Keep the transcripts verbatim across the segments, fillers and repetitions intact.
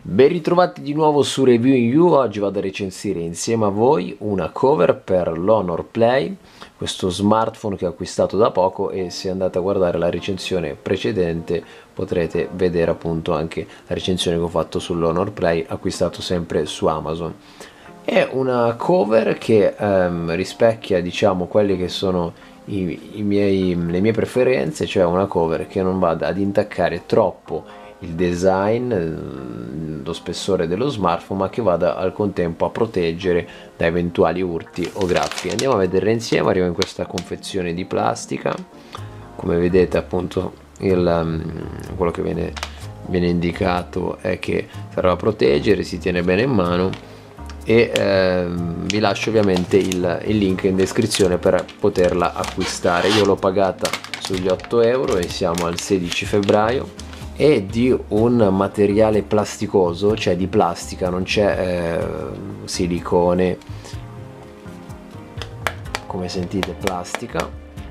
Ben ritrovati di nuovo su Reviewing You. Oggi vado a recensire insieme a voi una cover per l'Honor Play, questo smartphone che ho acquistato da poco, e se andate a guardare la recensione precedente potrete vedere appunto anche la recensione che ho fatto sull'Honor Play, acquistato sempre su Amazon. È una cover che ehm, rispecchia, diciamo, quelle che sono i, i miei, le mie preferenze, cioè una cover che non vada ad intaccare troppo il design, lo spessore dello smartphone, ma che vada al contempo a proteggere da eventuali urti o graffi. Andiamo a vederle insieme. Arriva in questa confezione di plastica, come vedete appunto il, quello che viene, viene indicato è che serve a proteggere, si tiene bene in mano, e eh, vi lascio ovviamente il, il link in descrizione per poterla acquistare. Io l'ho pagata sugli otto euro e siamo al sedici febbraio. È di un materiale plasticoso, cioè di plastica, non c'è eh, silicone, come sentite, plastica.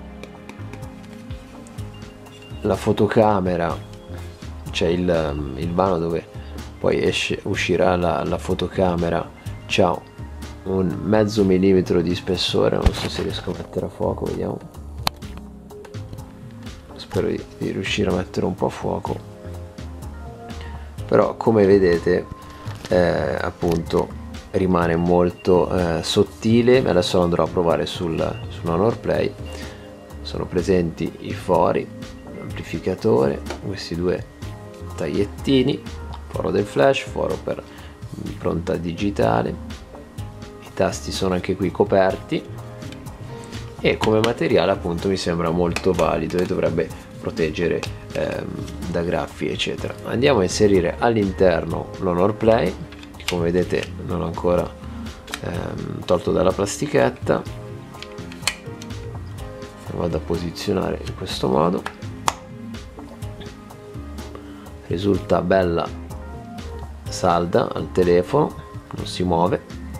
La fotocamera, c'è il, il vano dove poi esce, uscirà la, la fotocamera, c'ha un mezzo millimetro di spessore. Non so se riesco a mettere a fuoco, vediamo, spero di, di riuscire a mettere un po' a fuoco. Però come vedete eh, appunto rimane molto eh, sottile. Adesso lo andrò a provare sul, sull'Honor Play. Sono presenti i fori, l'amplificatore, questi due tagliettini, foro del flash, foro per impronta digitale, i tasti sono anche qui coperti, e come materiale appunto mi sembra molto valido e dovrebbe proteggere ehm, da graffi eccetera. Andiamo a inserire all'interno l'Honor Play, che come vedete non ho ancora ehm, tolto dalla plastichetta. Lo vado a posizionare in questo modo, risulta bella salda al telefono, non si muove,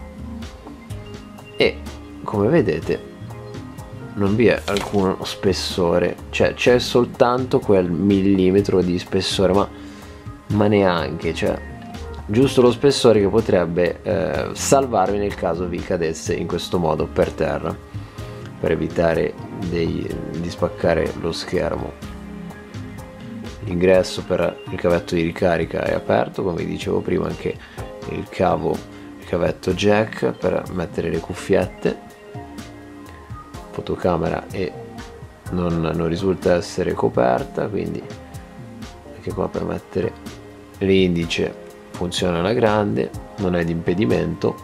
e come vedete non vi è alcuno spessore, cioè c'è soltanto quel millimetro di spessore, ma, ma neanche, cioè giusto lo spessore che potrebbe eh, salvarvi nel caso vi cadesse in questo modo per terra, per evitare dei, di spaccare lo schermo. L'ingresso per il cavetto di ricarica è aperto, come vi dicevo prima, anche il cavo, il cavetto jack per mettere le cuffiette. Fotocamera e non, non risulta essere coperta, quindi anche qua per mettere l'indice funziona alla grande, non è di impedimento.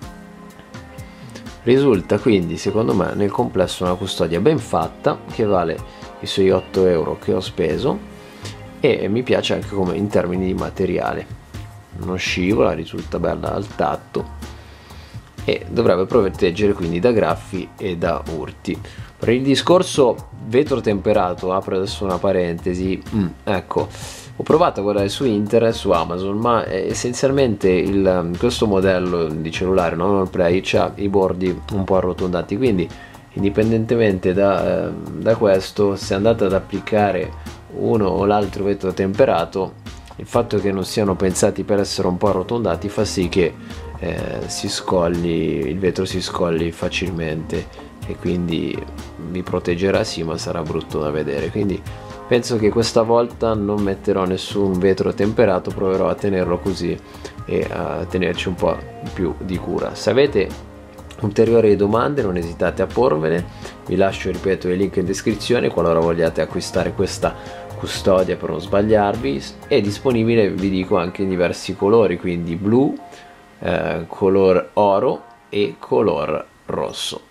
Risulta quindi secondo me nel complesso una custodia ben fatta, che vale i suoi otto euro che ho speso, e mi piace anche come in termini di materiale, non scivola, risulta bella al tatto e dovrebbe proteggere quindi da graffi e da urti. Per il discorso vetro temperato, apro adesso una parentesi, mm, ecco, ho provato a guardare su internet, su Amazon, ma essenzialmente il, questo modello di cellulare, no? Honor Play, ha i bordi un po' arrotondati, quindi indipendentemente da, eh, da questo, se andate ad applicare uno o l'altro vetro temperato, il fatto che non siano pensati per essere un po' arrotondati fa sì che eh, si scogli, il vetro si scogli facilmente, e quindi vi proteggerà sì, ma sarà brutto da vedere. Quindi penso che questa volta non metterò nessun vetro temperato, proverò a tenerlo così e a tenerci un po' più di cura. Se avete ulteriori domande non esitate a porvele, vi lascio, ripeto, il link in descrizione qualora vogliate acquistare questa custodia per non sbagliarvi. È disponibile, vi dico, anche in diversi colori, quindi blu, eh, color oro e color rosso.